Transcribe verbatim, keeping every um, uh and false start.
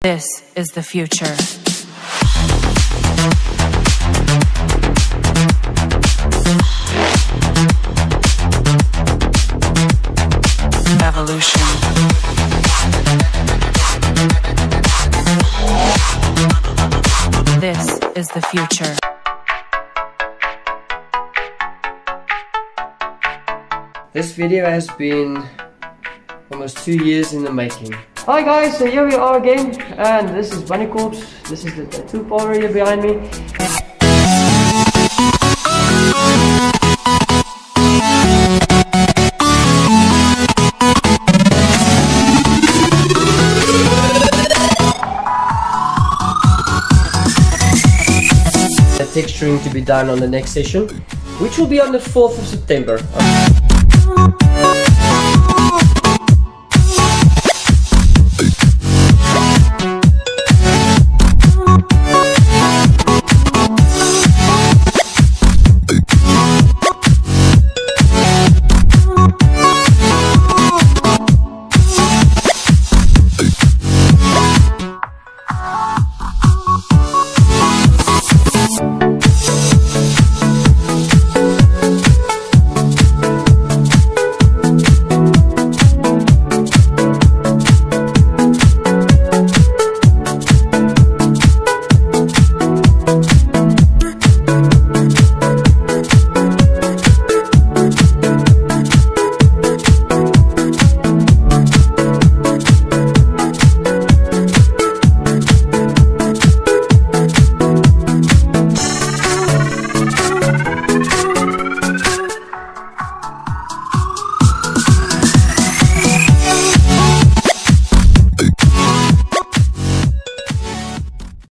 This is the future. Evolution. This is the future. This video has been almost two years in the making. Hi guys, so here we are again, and this is Bunny Corpse. This is the tattoo parlor here behind me. The texturing to be done on the next session, which will be on the fourth of September.